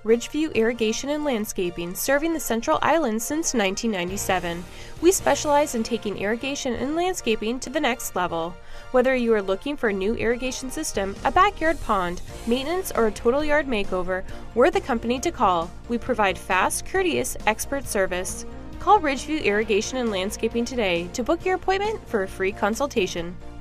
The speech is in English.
Ridgeview Irrigation and Landscaping, serving the Central Islands since 1997. We specialize in taking irrigation and landscaping to the next level. Whether you are looking for a new irrigation system, a backyard pond, maintenance, or a total yard makeover, we're the company to call. We provide fast, courteous, expert service. Call Ridgeview Irrigation and Landscaping today to book your appointment for a free consultation.